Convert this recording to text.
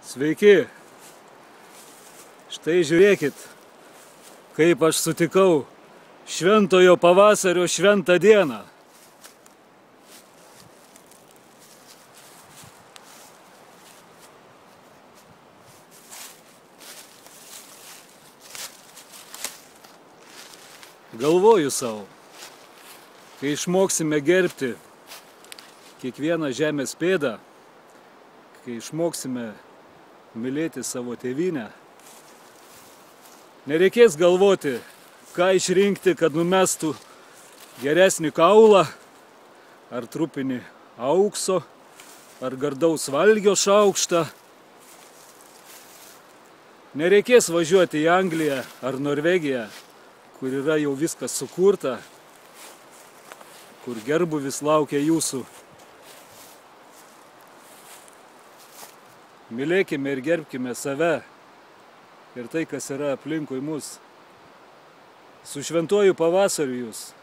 Sveiki! Štai žiūrėkit, kaip aš sutikau šventojo pavasario šventą dieną. Galvoju savo, kai išmoksime gerbti kiekvieną žemės pėdą, kai išmoksime mylėti savo tėvynę, nereikės galvoti, ką išrinkti, kad numestų geresnį kaulą, ar trupinį aukso, ar gardaus valgio šaukštą. Nereikės važiuoti į Angliją ar Norvegiją, kur yra jau viskas sukurta, kur gerbuvis laukia jūsų. Mylėkime ir gerbkime save ir tai, kas yra aplinkui mus. Su šventuoju pavasariu jūs.